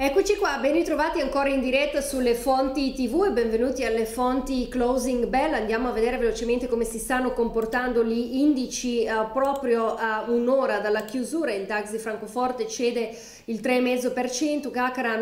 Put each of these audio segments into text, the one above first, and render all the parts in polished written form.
Eccoci qua, ben ritrovati ancora in diretta sulle fonti TV e benvenuti alle fonti Closing Bell. Andiamo a vedere velocemente come si stanno comportando gli indici proprio a un'ora dalla chiusura. Il DAX di Francoforte cede il 3,5%, Cacaran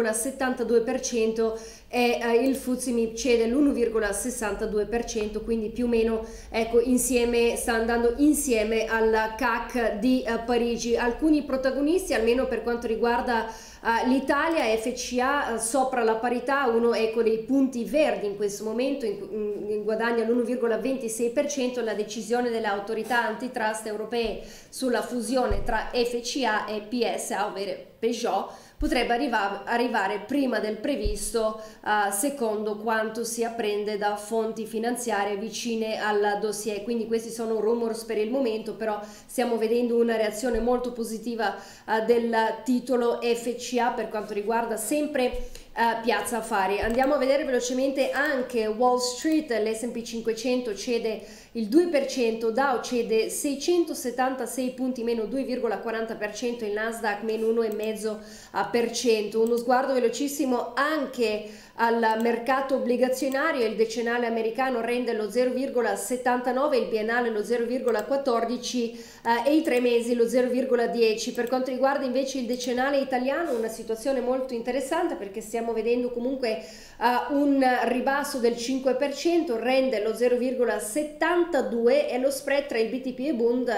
1,72% e il FTSE MIB cede l'1,62%, quindi più o meno ecco, insieme, sta andando insieme al CAC di Parigi. Alcuni protagonisti, almeno per quanto riguarda l'Italia, FCA sopra la parità, uno ecco dei punti verdi in questo momento, guadagna l'1,26%, la decisione delle autorità antitrust europee sulla fusione tra FCA e PSA, ovvero Peugeot, potrebbe arrivare prima del previsto, secondo quanto si apprende da fonti finanziarie vicine al dossier. Quindi questi sono rumors per il momento, però stiamo vedendo una reazione molto positiva del titolo FCA per quanto riguarda sempre Piazza Affari. Andiamo a vedere velocemente anche Wall Street. L'S&P 500 cede il 2%, Dow cede 676 punti meno 2,40%, il Nasdaq meno 1,5%. Uno sguardo velocissimo anche al mercato obbligazionario. Il decennale americano rende lo 0,79, il biennale lo 0,14 e i 3 mesi lo 0,10. Per quanto riguarda invece il decennale italiano, una situazione molto interessante perché stiamo vedendo comunque un ribasso del 5%, rende lo 0,72 e lo spread tra il BTP e Bund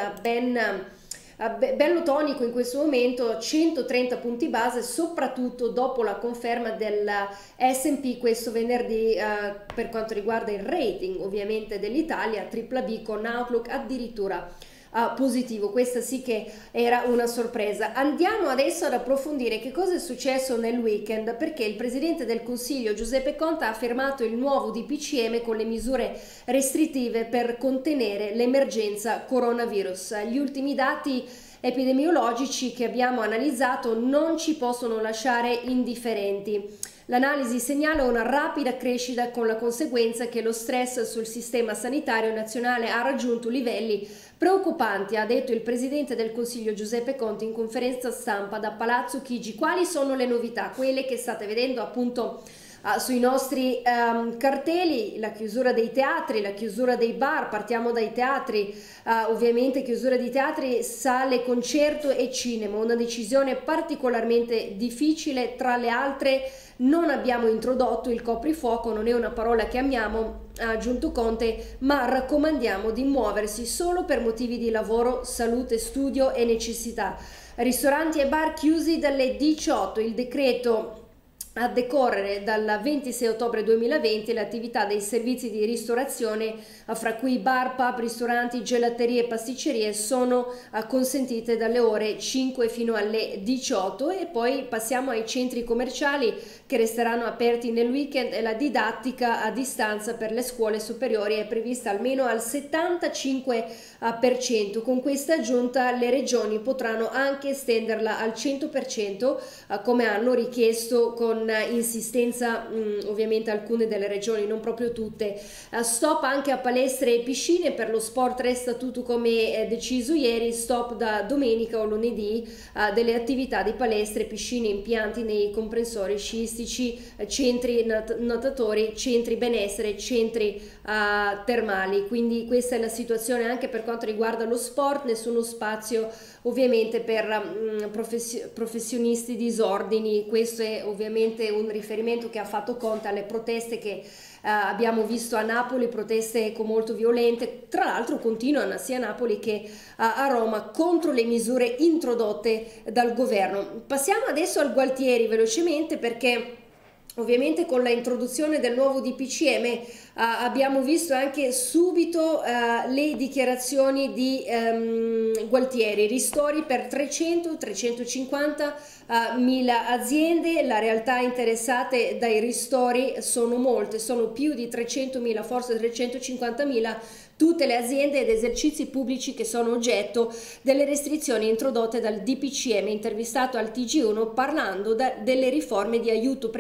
bello tonico in questo momento, 130 punti base, soprattutto dopo la conferma del S&P questo venerdì per quanto riguarda il rating ovviamente dell'Italia, BBB con outlook addirittura positivo. Questa sì che era una sorpresa. Andiamo adesso ad approfondire che cosa è successo nel weekend, perché il Presidente del Consiglio Giuseppe Conte ha firmato il nuovo DPCM con le misure restrittive per contenere l'emergenza coronavirus. Gli ultimi dati epidemiologici che abbiamo analizzato non ci possono lasciare indifferenti. L'analisi segnala una rapida crescita con la conseguenza che lo stress sul sistema sanitario nazionale ha raggiunto livelli preoccupanti, ha detto il Presidente del Consiglio Giuseppe Conte in conferenza stampa da Palazzo Chigi. Quali sono le novità? Quelle che state vedendo appunto sui nostri cartelli: la chiusura dei teatri, la chiusura dei bar. Partiamo dai teatri, ovviamente chiusura di teatri, sale, concerto e cinema, una decisione particolarmente difficile. Tra le altre non abbiamo introdotto il coprifuoco, non è una parola che amiamo, ha aggiunto Conte, ma raccomandiamo di muoversi solo per motivi di lavoro, salute, studio e necessità. Ristoranti e bar chiusi dalle 18, il decreto a decorrere dal 26 ottobre 2020 le attività dei servizi di ristorazione, fra cui bar, pub, ristoranti, gelaterie e pasticcerie, sono consentite dalle ore 5 fino alle 18. E poi passiamo ai centri commerciali che resteranno aperti nel weekend e la didattica a distanza per le scuole superiori è prevista almeno al 75%. Con questa aggiunta le regioni potranno anche estenderla al 100%, come hanno richiesto con insistenza ovviamente alcune delle regioni, non proprio tutte. Stop anche a palestre e piscine, per lo sport resta tutto come deciso ieri, stop da domenica o lunedì delle attività di palestre, piscine, impianti nei comprensori sciistici, centri nuotatori, centri benessere, centri termali. Quindi questa è la situazione anche per quanto riguarda lo sport, nessuno spazio ovviamente per professionisti disordini. Questo è ovviamente un riferimento che ha fatto Conte alle proteste che abbiamo visto a Napoli, proteste molto violente, tra l'altro continuano sia a Napoli che a Roma contro le misure introdotte dal governo. Passiamo adesso al Gualtieri velocemente, perché ovviamente con la introduzione del nuovo DPCM abbiamo visto anche subito le dichiarazioni di Gualtieri: ristori per 300-350 mila aziende. La realtà interessate dai ristori sono molte, sono più di 300.000, forse 350.000 tutte le aziende ed esercizi pubblici che sono oggetto delle restrizioni introdotte dal DPCM. Intervistato al TG1 parlando delle riforme di aiuto previste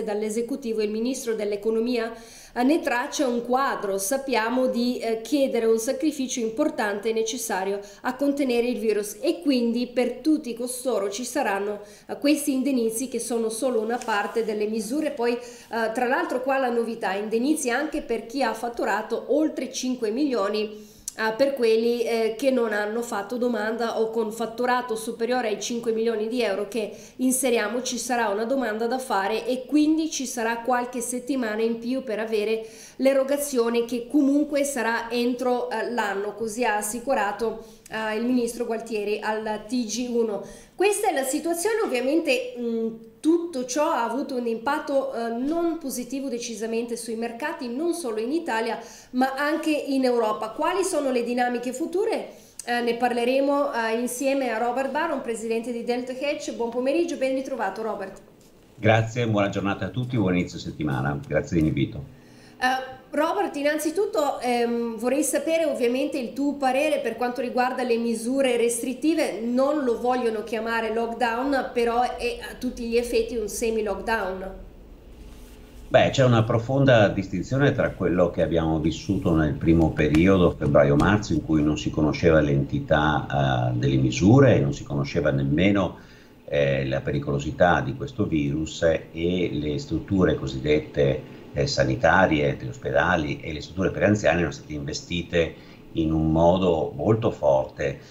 dall'esecutivo, il ministro dell'economia ne traccia un quadro. Sappiamo di chiedere un sacrificio importante e necessario a contenere il virus, e quindi per tutti costoro ci saranno questi indennizzi, che sono solo una parte delle misure. Poi tra l'altro qua la novità: indennizzi anche per chi ha fatturato oltre 5 milioni, per quelli che non hanno fatto domanda o con fatturato superiore ai 5 milioni di euro che inseriamo. Ci sarà una domanda da fare e quindi ci sarà qualche settimana in più per avere l'erogazione, che comunque sarà entro l'anno, così ha assicurato il ministro Gualtieri al TG1. Questa è la situazione. Ovviamente tutto ciò ha avuto un impatto non positivo decisamente sui mercati, non solo in Italia ma anche in Europa. Quali sono le dinamiche future? Ne parleremo insieme a Robert Baron, presidente di Delta Hedge. Buon pomeriggio, ben ritrovato Robert. Grazie, buona giornata a tutti, buon inizio settimana, grazie dell'invito. Robert, innanzitutto vorrei sapere ovviamente il tuo parere per quanto riguarda le misure restrittive. Non lo vogliono chiamare lockdown, però è a tutti gli effetti un semi-lockdown. Beh, c'è una profonda distinzione tra quello che abbiamo vissuto nel primo periodo, febbraio-marzo, in cui non si conosceva l'entità delle misure e non si conosceva nemmeno la pericolosità di questo virus, e le strutture cosiddette sanitarie, degli ospedali e le strutture per anziani erano state investite in un modo molto forte.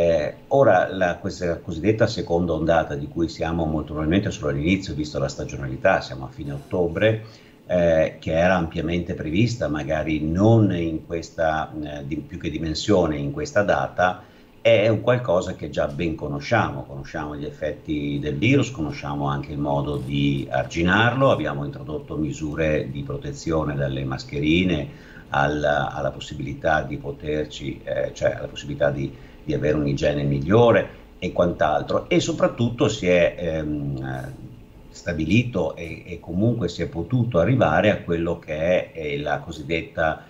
Ora questa cosiddetta seconda ondata, di cui siamo molto probabilmente solo all'inizio, visto la stagionalità, siamo a fine ottobre, che era ampiamente prevista, magari non in questa più che dimensione in questa data, è un qualcosa che già ben conosciamo gli effetti del virus, conosciamo anche il modo di arginarlo, abbiamo introdotto misure di protezione, dalle mascherine alla possibilità di poterci, cioè alla possibilità di avere un'igiene migliore e quant'altro, e soprattutto si è stabilito e comunque si è potuto arrivare a quello che è la cosiddetta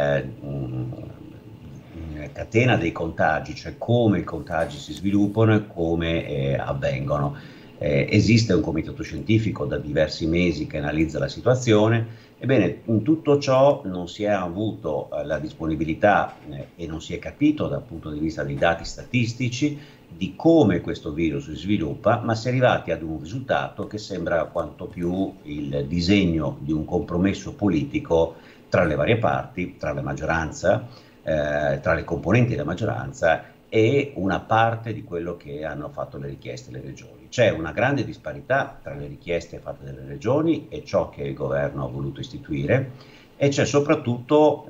catena dei contagi, cioè come i contagi si sviluppano e come avvengono. Esiste un comitato scientifico da diversi mesi che analizza la situazione. Ebbene, in tutto ciò non si è avuto la disponibilità e non si è capito dal punto di vista dei dati statistici di come questo virus si sviluppa, ma si è arrivati ad un risultato che sembra quanto più il disegno di un compromesso politico tra le varie parti, tra la maggioranza, tra le componenti della maggioranza e una parte di quello che hanno fatto le richieste le regioni. C'è una grande disparità tra le richieste fatte dalle regioni e ciò che il governo ha voluto istituire, e c'è soprattutto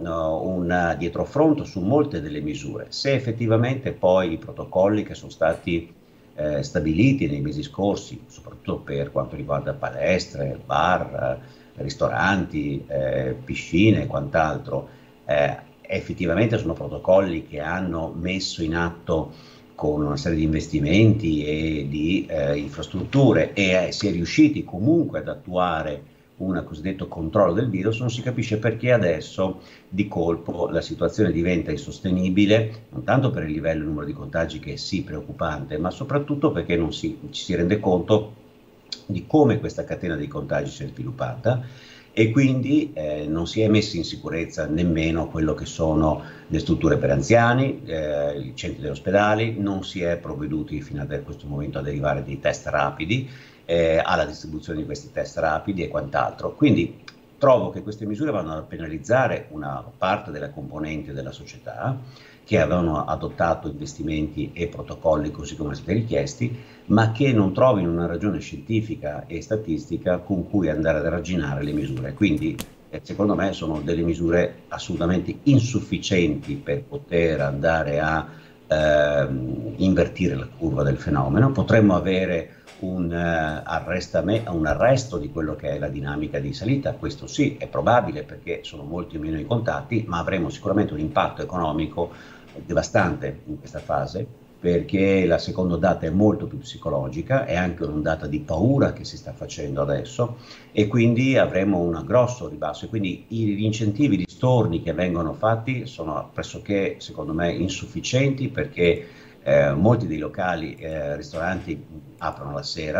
un dietrofront su molte delle misure. Se effettivamente poi i protocolli che sono stati stabiliti nei mesi scorsi, soprattutto per quanto riguarda palestre, bar, ristoranti, piscine e quant'altro, effettivamente sono protocolli che hanno messo in atto con una serie di investimenti e di infrastrutture, e si è riusciti comunque ad attuare un cosiddetto controllo del virus, non si capisce perché adesso di colpo la situazione diventa insostenibile, non tanto per il livello e il numero di contagi, che è sì preoccupante, ma soprattutto perché non ci si rende conto di come questa catena dei contagi si è sviluppata, e quindi non si è messo in sicurezza nemmeno quello che sono le strutture per anziani, i centri degli ospedali. Non si è provveduti fino a questo momento a derivare dei test rapidi, alla distribuzione di questi test rapidi e quant'altro. Quindi trovo che queste misure vanno a penalizzare una parte della componente della società che avevano adottato investimenti e protocolli così come stati richiesti, ma che non trovino una ragione scientifica e statistica con cui andare ad arginare le misure. Quindi secondo me sono delle misure assolutamente insufficienti per poter andare a invertire la curva del fenomeno. Potremmo avere un arresto di quello che è la dinamica di salita, questo sì, è probabile perché sono molti meno i contatti, ma avremo sicuramente un impatto economico devastante in questa fase, perché la seconda ondata è molto più psicologica, è anche un'ondata di paura che si sta facendo adesso, e quindi avremo un grosso ribasso, e quindi gli incentivi, gli storni che vengono fatti sono pressoché, secondo me, insufficienti, perché molti dei locali, ristoranti aprono la sera,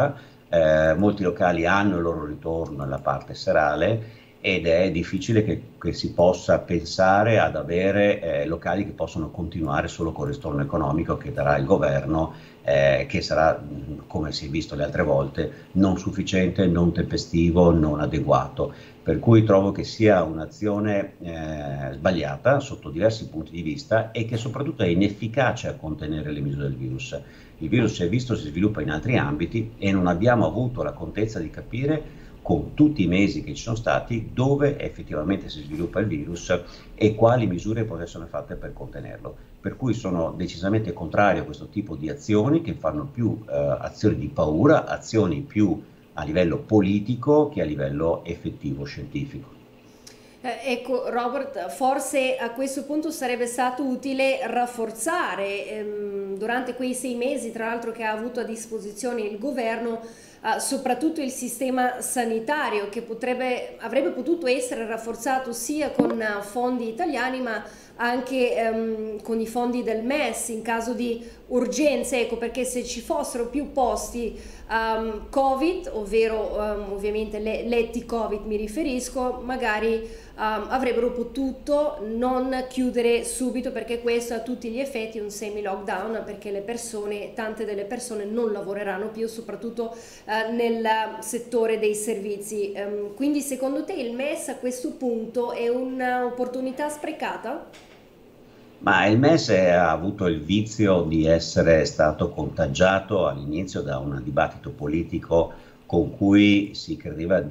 molti locali hanno il loro ritorno nella parte serale ed è difficile che si possa pensare ad avere locali che possono continuare solo con il ritorno economico che darà il governo, che sarà, come si è visto le altre volte, non sufficiente, non tempestivo, non adeguato. Per cui trovo che sia un'azione sbagliata sotto diversi punti di vista e che soprattutto è inefficace a contenere le misure del virus. Il virus si è visto, si sviluppa in altri ambiti e non abbiamo avuto la contezza di capire con tutti i mesi che ci sono stati dove effettivamente si sviluppa il virus e quali misure possono essere fatte per contenerlo. Per cui sono decisamente contrario a questo tipo di azioni che fanno più azioni di paura, azioni più a livello politico che a livello effettivo scientifico. Ecco Robert, forse a questo punto sarebbe stato utile rafforzare durante quei 6 mesi, tra l'altro che ha avuto a disposizione il governo, soprattutto il sistema sanitario che avrebbe potuto essere rafforzato sia con fondi italiani ma anche con i fondi del MES in caso di urgenze, ecco, perché se ci fossero più posti Covid, ovvero ovviamente letti Covid mi riferisco, magari avrebbero potuto non chiudere subito, perché questo a tutti gli effetti è un semi-lockdown, perché tante delle persone non lavoreranno più, soprattutto nel settore dei servizi. Quindi secondo te il MES a questo punto è un'opportunità sprecata? Ma il mese ha avuto il vizio di essere stato contagiato all'inizio da un dibattito politico con cui si credeva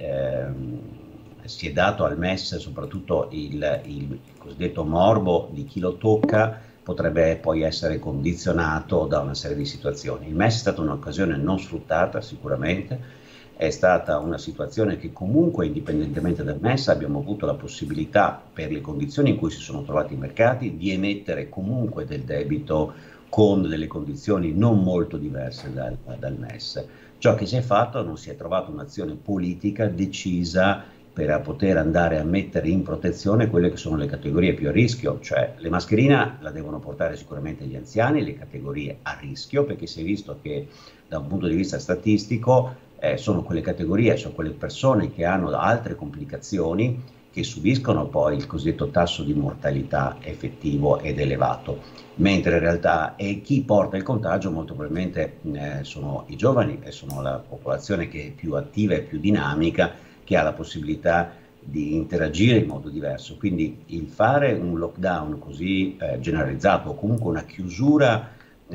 si è dato al MES soprattutto il cosiddetto morbo di chi lo tocca potrebbe poi essere condizionato da una serie di situazioni. Il MES è stata un'occasione non sfruttata sicuramente, è stata una situazione che comunque indipendentemente dal MES abbiamo avuto la possibilità, per le condizioni in cui si sono trovati i mercati, di emettere comunque del debito con delle condizioni non molto diverse dal MES. Ciò che si è fatto, non si è trovata un'azione politica decisa per poter andare a mettere in protezione quelle che sono le categorie più a rischio, cioè le mascherine la devono portare sicuramente gli anziani, le categorie a rischio, perché si è visto che da un punto di vista statistico sono quelle categorie, sono quelle persone che hanno altre complicazioni che subiscono poi il cosiddetto tasso di mortalità effettivo ed elevato, mentre in realtà chi porta il contagio molto probabilmente sono i giovani e sono la popolazione che è più attiva e più dinamica, che ha la possibilità di interagire in modo diverso. Quindi il fare un lockdown così generalizzato o comunque una chiusura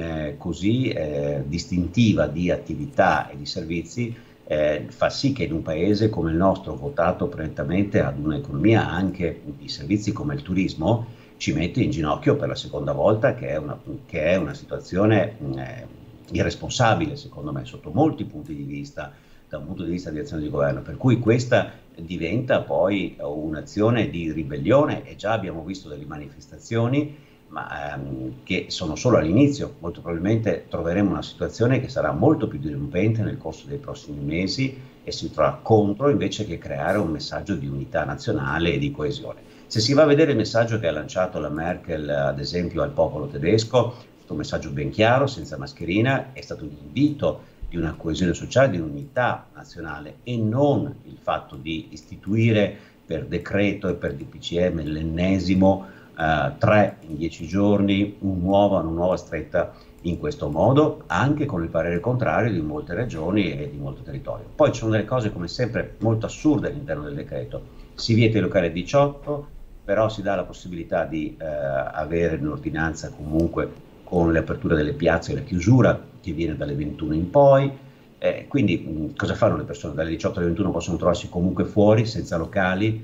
così distintiva di attività e di servizi fa sì che in un paese come il nostro, votato prettamente ad un'economia anche di servizi come il turismo, ci mette in ginocchio per la seconda volta, che è una situazione irresponsabile secondo me sotto molti punti di vista, da un punto di vista di azione di governo, per cui questa diventa poi un'azione di ribellione e già abbiamo visto delle manifestazioni ma che sono solo all'inizio. Molto probabilmente troveremo una situazione che sarà molto più dirompente nel corso dei prossimi mesi e si troverà contro invece che creare un messaggio di unità nazionale e di coesione. Se si va a vedere il messaggio che ha lanciato la Merkel, ad esempio, al popolo tedesco, è stato un messaggio ben chiaro, senza mascherina, è stato un invito di una coesione sociale, di unità nazionale e non il fatto di istituire per decreto e per DPCM l'ennesimo 3 in 10 giorni, una nuova stretta in questo modo, anche con il parere contrario di molte regioni e di molto territorio. Poi ci sono delle cose come sempre molto assurde all'interno del decreto. Si vieta i locali a 18, però si dà la possibilità di avere un'ordinanza comunque con le aperture delle piazze e la chiusura che viene dalle 21 in poi. Quindi cosa fanno le persone? Dalle 18 alle 21 possono trovarsi comunque fuori, senza locali.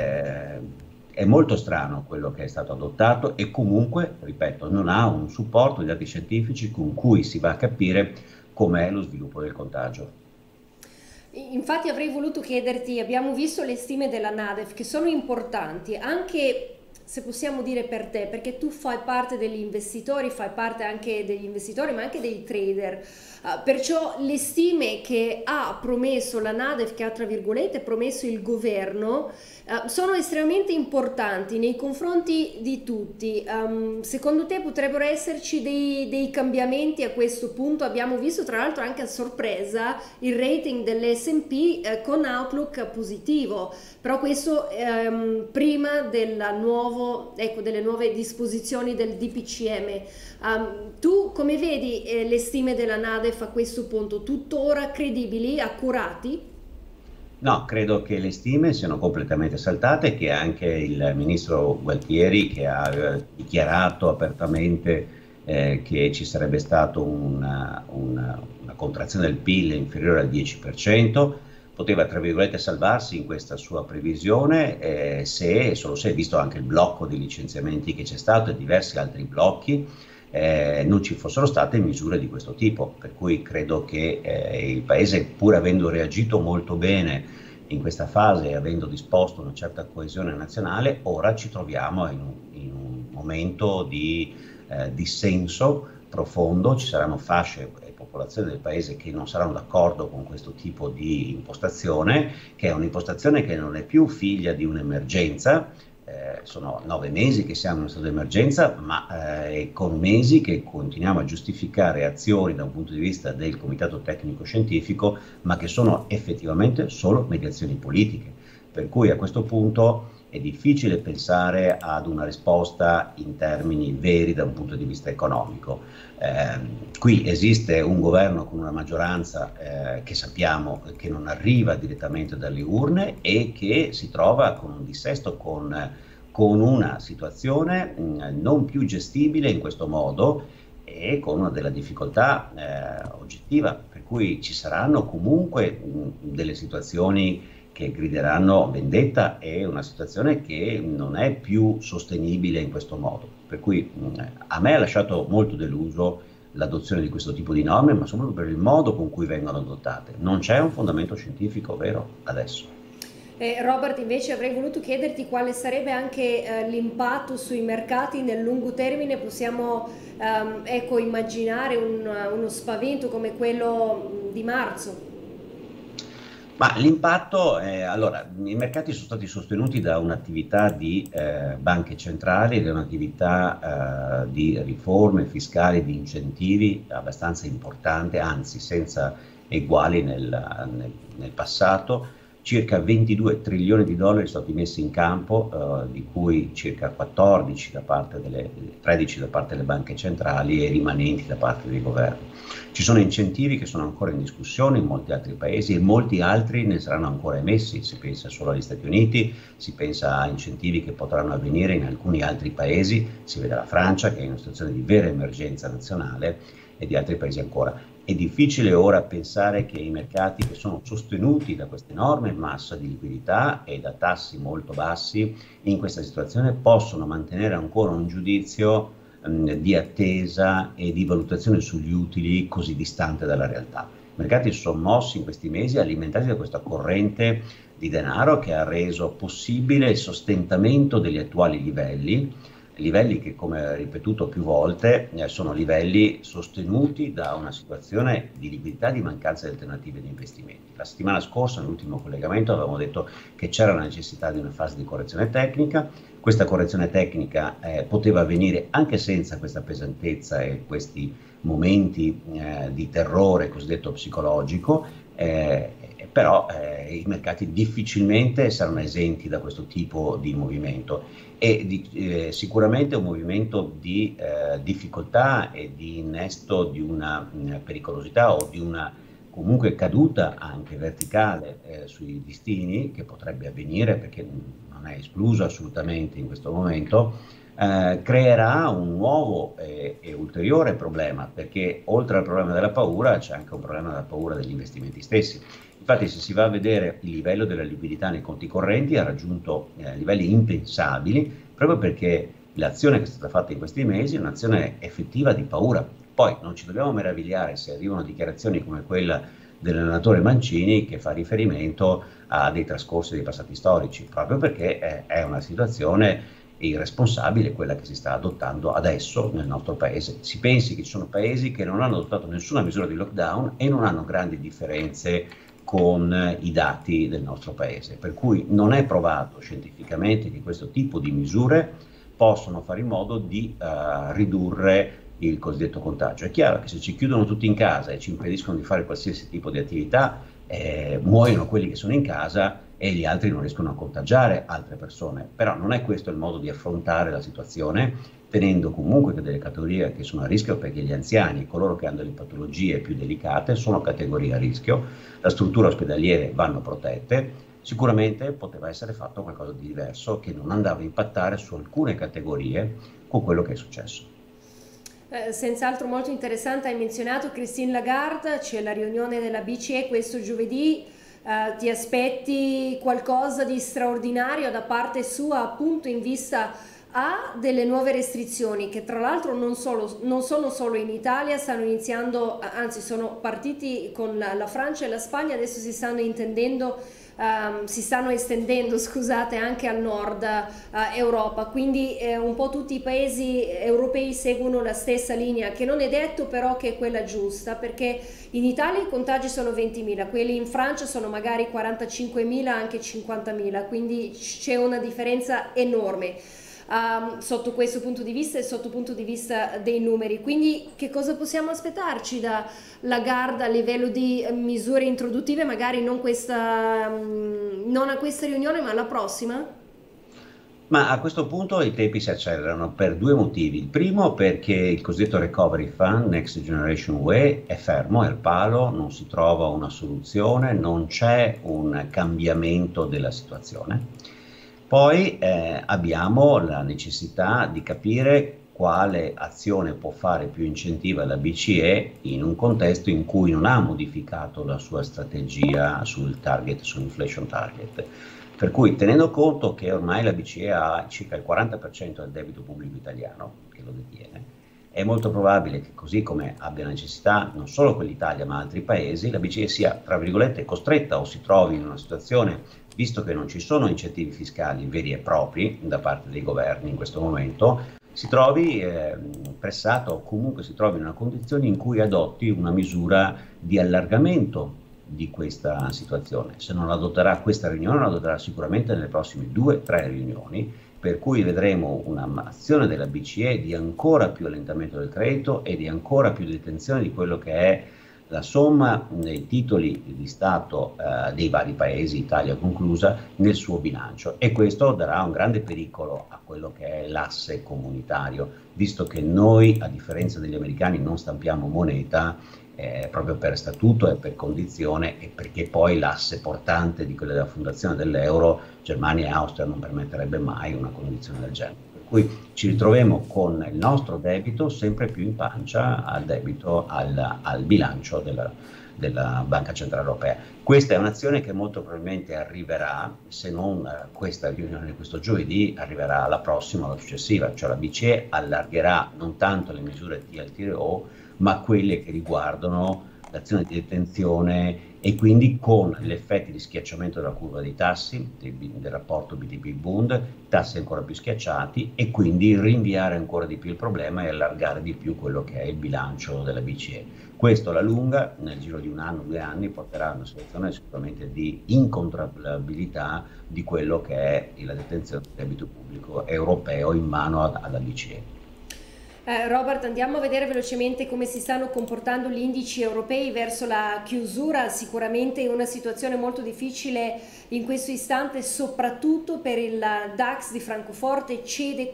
È molto strano quello che è stato adottato e comunque, ripeto, non ha un supporto di dati scientifici con cui si va a capire com'è lo sviluppo del contagio. Infatti avrei voluto chiederti, abbiamo visto le stime della NADEF che sono importanti, anche se possiamo dire per te, perché tu fai parte degli investitori, fai parte anche degli investitori, ma anche dei trader. Perciò le stime che ha promesso la NADEF, che ha tra virgolette promesso il governo, sono estremamente importanti nei confronti di tutti. Secondo te potrebbero esserci dei cambiamenti a questo punto? Abbiamo visto tra l'altro anche a sorpresa il rating dell'S&P con outlook positivo, però questo prima delle nuove disposizioni del DPCM. Tu come vedi le stime della NADEF a questo punto? Tuttora credibili, accurati? No, credo che le stime siano completamente saltate, che anche il ministro Gualtieri, che ha dichiarato apertamente che ci sarebbe stata una contrazione del PIL inferiore al 10%, poteva, tra virgolette, salvarsi in questa sua previsione solo se, visto anche il blocco di licenziamenti che c'è stato e diversi altri blocchi, non ci fossero state misure di questo tipo, per cui credo che il Paese, pur avendo reagito molto bene in questa fase e avendo disposto una certa coesione nazionale, ora ci troviamo in un momento di dissenso profondo. Ci saranno fasce e popolazioni del Paese che non saranno d'accordo con questo tipo di impostazione, che è un'impostazione che non è più figlia di un'emergenza. Sono 9 mesi che siamo in stato di emergenza, ma con mesi che continuiamo a giustificare azioni da un punto di vista del Comitato Tecnico Scientifico, ma che sono effettivamente solo mediazioni politiche. Per cui a questo punto è difficile pensare ad una risposta in termini veri da un punto di vista economico. Qui esiste un governo con una maggioranza che sappiamo che non arriva direttamente dalle urne e che si trova con un dissesto, con una situazione non più gestibile in questo modo e con una della difficoltà oggettiva, per cui ci saranno comunque delle situazioni che grideranno vendetta e una situazione che non è più sostenibile in questo modo. Per cui a me ha lasciato molto deluso l'adozione di questo tipo di norme, ma soprattutto per il modo con cui vengono adottate. Non c'è un fondamento scientifico vero adesso. Robert, invece avrei voluto chiederti quale sarebbe anche l'impatto sui mercati nel lungo termine. Possiamo immaginare uno spavento come quello di marzo? Ma l'impatto, allora, i mercati sono stati sostenuti da un'attività di banche centrali, da un'attività di riforme fiscali, di incentivi abbastanza importante, anzi senza eguali nel passato. Circa 22 trilioni di dollari sono stati messi in campo, di cui circa 13 da parte delle banche centrali e rimanenti da parte dei governi. Ci sono incentivi che sono ancora in discussione in molti altri paesi e molti altri ne saranno ancora emessi. Si pensa solo agli Stati Uniti, si pensa a incentivi che potranno avvenire in alcuni altri paesi, si vede la Francia che è in una situazione di vera emergenza nazionale e di altri paesi ancora. È difficile ora pensare che i mercati, che sono sostenuti da questa enorme massa di liquidità e da tassi molto bassi, in questa situazione possono mantenere ancora un giudizio di attesa e di valutazione sugli utili così distante dalla realtà. I mercati si sono mossi in questi mesi alimentati da questa corrente di denaro che ha reso possibile il sostentamento degli attuali livelli che, come ripetuto più volte, sono livelli sostenuti da una situazione di liquidità, di mancanza di alternative di investimenti. La settimana scorsa, nell'ultimo collegamento, avevamo detto che c'era la necessità di una fase di correzione tecnica. Questa correzione tecnica poteva avvenire anche senza questa pesantezza e questi momenti di terrore cosiddetto psicologico, però i mercati difficilmente saranno esenti da questo tipo di movimento e sicuramente un movimento di difficoltà e di innesto di una pericolosità o di una comunque caduta anche verticale sui listini, che potrebbe avvenire perché non è escluso assolutamente in questo momento. Creerà un nuovo e ulteriore problema, perché oltre al problema della paura c'è anche un problema della paura degli investimenti stessi. Infatti, se si va a vedere il livello della liquidità nei conti correnti, ha raggiunto livelli impensabili, proprio perché l'azione che è stata fatta in questi mesi è un'azione effettiva di paura. Poi non ci dobbiamo meravigliare se arrivano dichiarazioni come quella dell'allenatore Mancini, che fa riferimento a dei trascorsi dei passati storici, proprio perché è una situazione e irresponsabile quella che si sta adottando adesso nel nostro paese. Si pensi che ci sono paesi che non hanno adottato nessuna misura di lockdown e non hanno grandi differenze con i dati del nostro paese, per cui non è provato scientificamente che questo tipo di misure possono fare in modo di ridurre il cosiddetto contagio. È chiaro che se ci chiudono tutti in casa e ci impediscono di fare qualsiasi tipo di attività, muoiono quelli che sono in casa e gli altri non riescono a contagiare altre persone. Però non è questo il modo di affrontare la situazione, tenendo comunque che delle categorie che sono a rischio, perché gli anziani, coloro che hanno delle patologie più delicate, sono categorie a rischio, la struttura ospedaliere vanno protette. Sicuramente poteva essere fatto qualcosa di diverso che non andava a impattare su alcune categorie con quello che è successo. Senz'altro molto interessante, hai menzionato Christine Lagarde, c'è la riunione della BCE questo giovedì, ti aspetti qualcosa di straordinario da parte sua appunto in vista a delle nuove restrizioni che tra l'altro non sono solo in Italia, stanno iniziando, anzi sono partiti con la Francia e la Spagna, adesso si stanno estendendo, scusate, anche al nord Europa, quindi un po' tutti i paesi europei seguono la stessa linea, che non è detto però che è quella giusta, perché in Italia i contagi sono 20.000, quelli in Francia sono magari 45.000, anche 50.000, quindi c'è una differenza enorme. Sotto questo punto di vista e sotto punto di vista dei numeri, quindi che cosa possiamo aspettarci da Lagarde a livello di misure introduttive, magari non a questa riunione ma alla prossima? Ma a questo punto i tempi si accelerano per due motivi. Il primo perché il cosiddetto Recovery Fund, Next Generation UE, è fermo, è al palo, non si trova una soluzione, non c'è un cambiamento della situazione. Poi abbiamo la necessità di capire quale azione può fare più incentiva la BCE in un contesto in cui non ha modificato la sua strategia sul target, sull'inflation target. Per cui, tenendo conto che ormai la BCE ha circa il 40% del debito pubblico italiano, che lo detiene, è molto probabile che così come abbia necessità non solo quell'Italia ma altri paesi, la BCE sia, tra virgolette, costretta o si trovi in una situazione, visto che non ci sono incentivi fiscali veri e propri da parte dei governi in questo momento, si trovi pressata o comunque si trovi in una condizione in cui adotti una misura di allargamento di questa situazione. Se non adotterà questa riunione, lo adotterà sicuramente nelle prossime 2 o 3 riunioni, per cui vedremo un'azione della BCE di ancora più allentamento del credito e di ancora più detenzione di quello che è la somma dei titoli di Stato dei vari paesi, Italia conclusa, nel suo bilancio, e questo darà un grande pericolo a quello che è l'asse comunitario, visto che noi, a differenza degli americani, non stampiamo moneta proprio per statuto e per condizione, e perché poi l'asse portante di quella della fondazione dell'euro, Germania e Austria, non permetterebbe mai una condizione del genere. Per cui ci ritroviamo con il nostro debito sempre più in pancia al debito, al bilancio della Banca Centrale Europea. Questa è un'azione che molto probabilmente arriverà, se non questa riunione questo giovedì, arriverà alla prossima o alla successiva, cioè la BCE allargherà non tanto le misure TLTRO, ma quelle che riguardano l'azione di detenzione e quindi con gli effetti di schiacciamento della curva dei tassi, del rapporto BTP-Bund, tassi ancora più schiacciati, e quindi rinviare ancora di più il problema e allargare di più quello che è il bilancio della BCE. Questo alla lunga, nel giro di 1 anno, 2 anni, porterà a una situazione sicuramente di incontrollabilità di quello che è la detenzione del debito pubblico europeo in mano alla BCE. Robert, andiamo a vedere velocemente come si stanno comportando gli indici europei verso la chiusura, sicuramente una situazione molto difficile in questo istante, soprattutto per il DAX di Francoforte, cede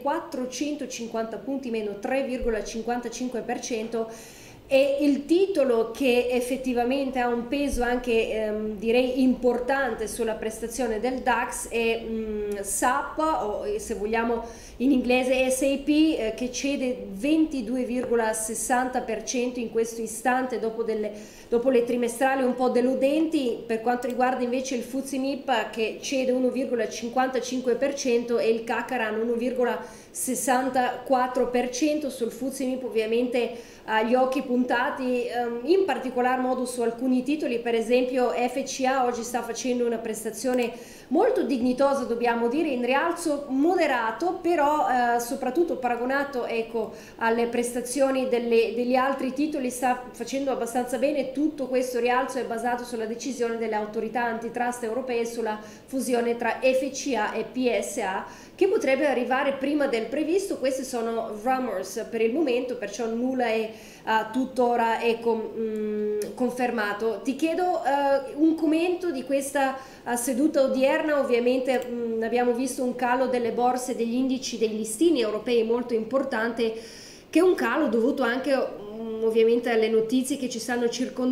450 punti meno 3,55%. E il titolo che effettivamente ha un peso anche direi importante sulla prestazione del DAX è SAP, o se vogliamo in inglese SAP, che cede 22,60% in questo istante dopo le trimestrali un po' deludenti. Per quanto riguarda invece il FTSE MIP, che cede 1,55%, e il Kakaran 1,64%. Sul FTSE MIP ovviamente gli occhi puntati in particolar modo su alcuni titoli, per esempio FCA oggi sta facendo una prestazione molto dignitosa, dobbiamo dire, in rialzo moderato, però soprattutto paragonato, ecco, alle prestazioni degli altri titoli sta facendo abbastanza bene. Tutto questo rialzo è basato sulla decisione delle autorità antitrust europee sulla fusione tra FCA e PSA, che potrebbe arrivare prima del previsto. Questi sono rumors per il momento, perciò nulla è tuttora è confermato. Ti chiedo un commento di questa seduta odierna. Ovviamente abbiamo visto un calo delle borse, degli indici, dei listini europei molto importante, che è un calo dovuto anche ovviamente alle notizie che ci stanno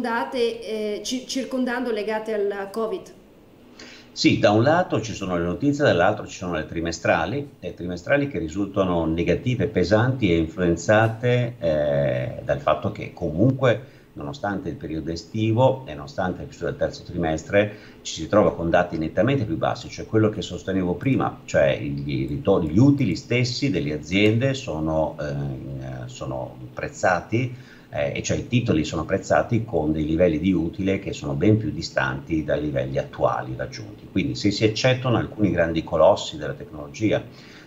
circondando legate al Covid. Sì, da un lato ci sono le notizie, dall'altro ci sono le trimestrali che risultano negative, pesanti e influenzate dal fatto che comunque, nonostante il periodo estivo e nonostante il chiusura del terzo trimestre, ci si trova con dati nettamente più bassi, cioè quello che sostenevo prima, cioè gli utili stessi delle aziende sono prezzati, e cioè i titoli sono prezzati con dei livelli di utile che sono ben più distanti dai livelli attuali raggiunti. Quindi se si eccettano alcuni grandi colossi della tecnologia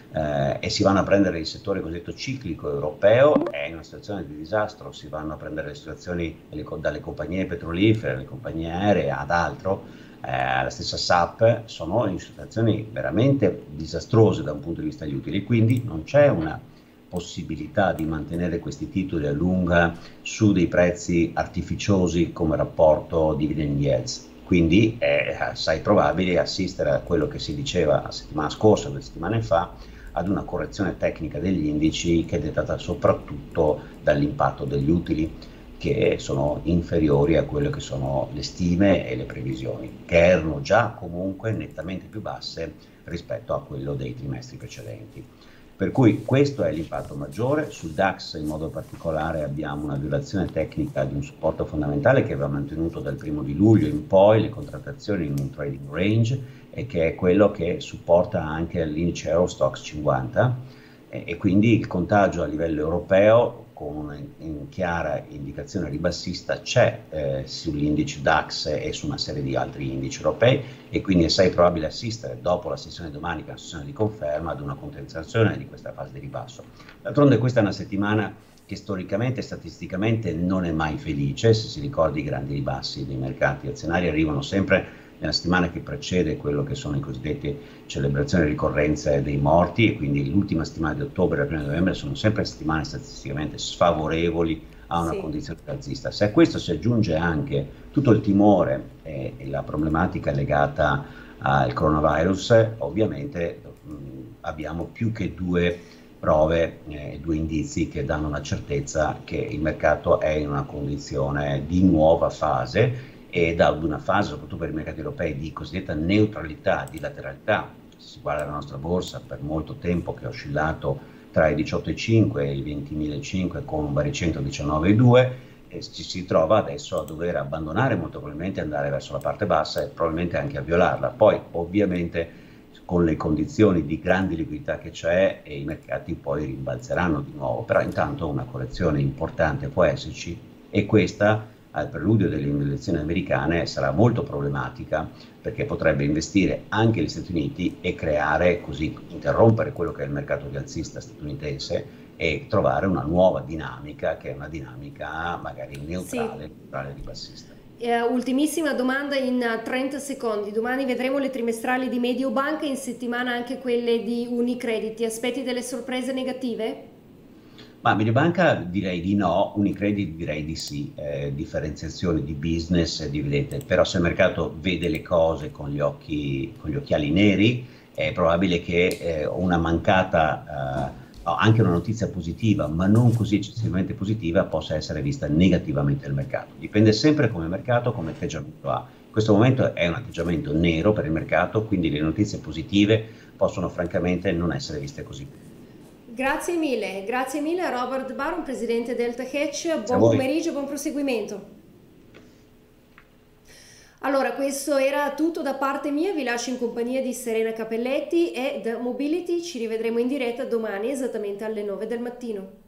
e si vanno a prendere il settore cosiddetto ciclico europeo, è in una situazione di disastro. Si vanno a prendere le situazioni dalle compagnie petrolifere, alle compagnie aeree ad altro, la stessa SAP, sono in situazioni veramente disastrose da un punto di vista degli utili, quindi non c'è una possibilità di mantenere questi titoli a lunga su dei prezzi artificiosi come rapporto dividend yields. Quindi è assai probabile assistere a quello che si diceva la settimana scorsa, 2 settimane fa, ad una correzione tecnica degli indici che è dettata soprattutto dall'impatto degli utili, che sono inferiori a quelle che sono le stime e le previsioni, che erano già comunque nettamente più basse rispetto a quello dei trimestri precedenti. Per cui questo è l'impatto maggiore. Sul DAX in modo particolare abbiamo una violazione tecnica di un supporto fondamentale che aveva mantenuto dal 1° luglio in poi le contrattazioni in un trading range, e che è quello che supporta anche l'indice Eurostoxx 50, e quindi il contagio a livello europeo con una chiara indicazione ribassista c'è sull'indice DAX e su una serie di altri indici europei, e quindi è assai probabile assistere dopo la sessione domani, che è una sessione di conferma, ad una condensazione di questa fase di ribasso. D'altronde questa è una settimana che storicamente e statisticamente non è mai felice. Se si ricorda, i grandi ribassi dei mercati azionari arrivano sempre nella settimana che precede quello che sono i cosiddetti celebrazioni e ricorrenze dei morti, e quindi l'ultima settimana di ottobre e la prima di novembre sono sempre settimane statisticamente sfavorevoli a una condizione alzista. Se a questo si aggiunge anche tutto il timore e la problematica legata al coronavirus, ovviamente abbiamo più che due prove, 2 indizi che danno una certezza che il mercato è in una condizione di nuova fase, e da una fase, soprattutto per i mercati europei, di cosiddetta neutralità, di lateralità. Se si guarda la nostra borsa, per molto tempo che ha oscillato tra i 18,5 e i 20.500 con un baricentro 19,2, ci si trova adesso a dover abbandonare molto probabilmente, andare verso la parte bassa e probabilmente anche a violarla. Poi ovviamente con le condizioni di grande liquidità che c'è, e i mercati poi rimbalzeranno di nuovo, però intanto una correzione importante può esserci, e questa al preludio delle elezioni americane sarà molto problematica, perché potrebbe investire anche gli Stati Uniti e creare così, interrompere quello che è il mercato rialzista statunitense e trovare una nuova dinamica, che è una dinamica magari neutrale, neutrale ribassista. Ultimissima domanda in 30 secondi. Domani vedremo le trimestrali di Mediobanca, in settimana anche quelle di Unicredit. Ti aspetti delle sorprese negative? Ma Mediobanca direi di no, Unicredit direi di sì, differenziazione di business, vedete, però se il mercato vede le cose con gli occhiali neri, è probabile che una mancata, anche una notizia positiva, ma non così eccessivamente positiva, possa essere vista negativamente dal mercato. Dipende sempre come mercato, come atteggiamento ha. In questo momento è un atteggiamento nero per il mercato, quindi le notizie positive possono francamente non essere viste così. Grazie mille a Robert Baron, presidente Delta Hedge. Grazie a Buon voi. pomeriggio, buon proseguimento. Allora, questo era tutto da parte mia, vi lascio in compagnia di Serena Capelletti e The Mobility. Ci rivedremo in diretta domani esattamente alle 9 del mattino.